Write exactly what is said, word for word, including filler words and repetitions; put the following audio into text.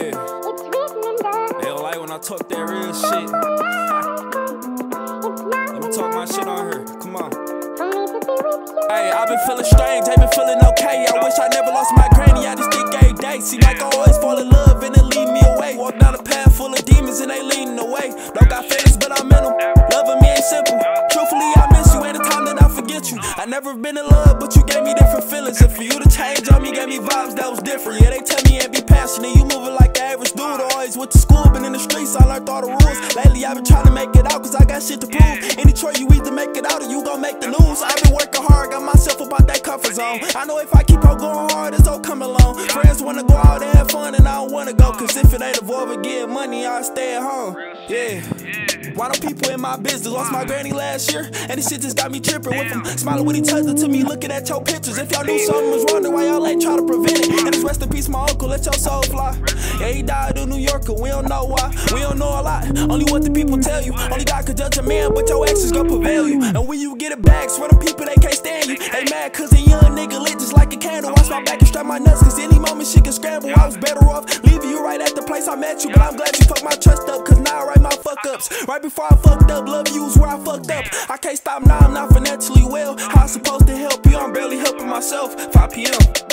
Yeah. They don't like when I talk that real shit. Let me talk my shit on her. Come on. Hey, I been feeling strange, they been feeling okay. I wish I never lost my granny, I just think every day. See, like I always fall in love and then lead me away. Walk down a path full of demons and they leading away. Don't got feelings, but I'm in them. Loving me ain't simple. Truthfully, I miss you, ain't the time that I forget you. I never been in love, but you gave me different feelings. And for you to change on me, gave me vibes that was different. Yeah, they tell me ain't be passionate, you moving like the average dude. Always went to school, been in the streets, I learned all the rules. Lately, I've been trying to make it out, cause I got shit to prove. In Detroit, you either make it out or you gon' make the news. I've been working hard, got myself up out that comfort zone. I know if I keep on going hard, it's all coming along. Friends wanna go out and have fun, and I don't wanna go. Cause if it ain't involving getting money, I'll stay at home. Yeah. Why don't people in my business? Lost my granny last year, and this shit just got me tripping. With them smiling with each other to me, looking at your pictures. If y'all knew something was wrong, then why y'all ain't try to prevent it? And it's rest in peace, my uncle, let your soul fly. Yeah, he died in New York, we don't know why. We don't know a lot, only what the people tell you. Only God could judge a man, but your actions gon' prevail you. And when you get it back, swear them people, they can't stand you. They mad cause a young nigga lit just like a candle. Watch my back and strap my nuts, cause any moment she can scramble. I was better off leaving you right at the place I met you. But I'm glad you fucked my trust up, cause now I write my fuck ups. Right before I fucked up, love you was where I fucked up. I can't stop now, I'm not financially well. How I supposed to help you? I'm barely helping myself. five P M